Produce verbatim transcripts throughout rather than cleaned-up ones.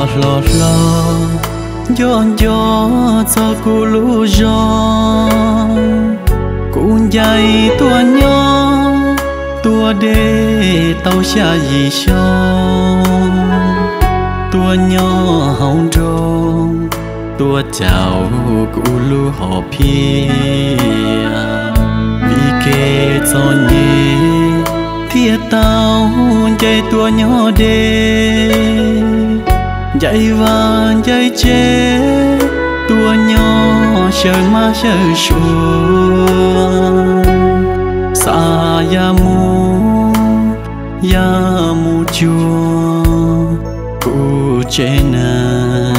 lo lo gió gió cho cô lú gió cũng dày tua nhỏ tua đê tàu xa gì cho tua nhỏ hồng rong tua chào cô lú họ pia vì kê cho nhé thiệt tao dây tua nhỏ đê dây vàng dây chế tua nhỏ sờ má sờ xuống xa ya mu ya mu chua cu chế na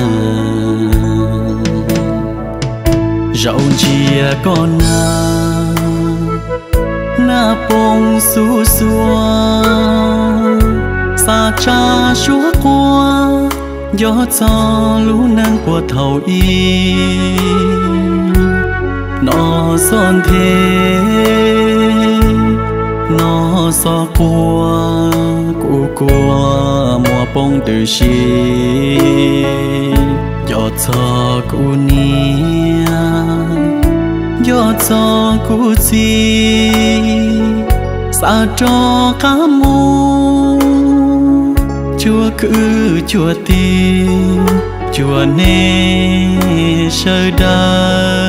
rau chia con na na bông su xua xa cha chúa qua gió cho lũ nắng của thầu y nó son thế nó so qua của của mùa bông từ xí gió cho cô nia gió cho cô chi xa cho cá mù chúa cứ chúa tim chúa nê sơ đá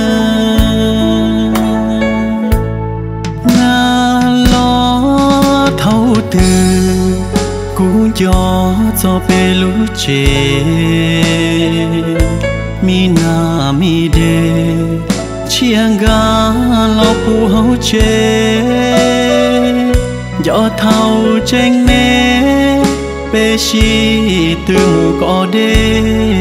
na lo thấu từ cú gió cho bê lũ chê mi na mi đê chiang ga lo pu hậu chê gió thâu tranh mê bê chi từ mù có đê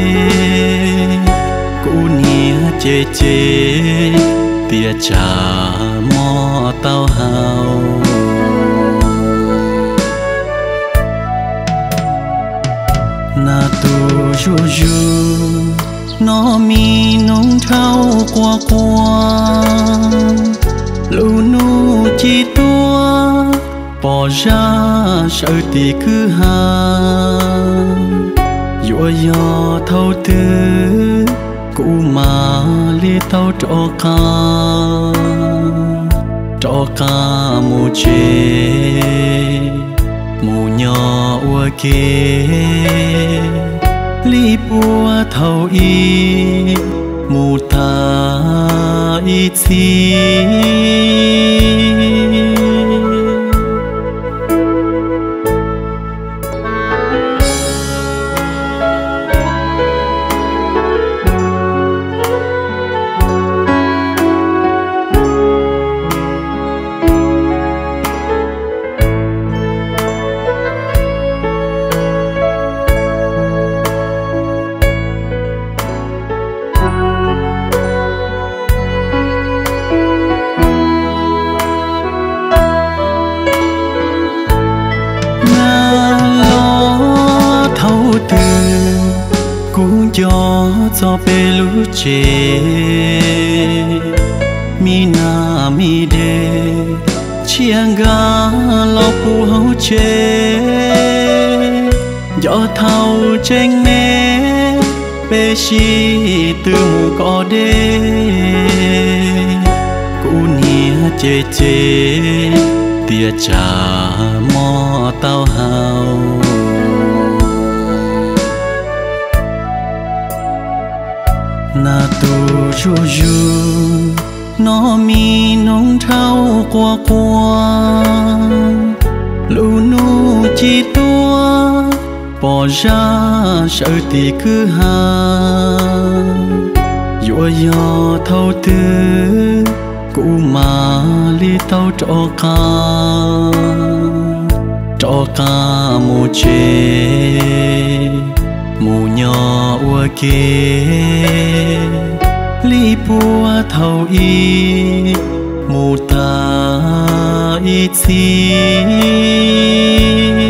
cú nia chê chê tia trà mò tao hào na tu ru ru nó mi nông thao qua qua lù nu chi tua bỏ ra sợ tì cứ hà dùa dò thâu tư cụ mà li tao trọ ca trọ ca mù chê mù nhỏ ua kê li bùa thâu y mù ta y chi gió cho bê lũ chê mi na mi đê chiang ga lo pu hậu chê gió thâu tranh mê bê chi từ mù có đê cú nia chê chê tia trà mò tao hào na tu ru ru nó mi nông thao qua qua lù nu chi tua bỏ ra sợ tì cứ hà dùa dò thâu tư cụ mà li tao trọ ca trọ ca mù chê mù nhỏ ua kê li bùa thâu y mù ta y chi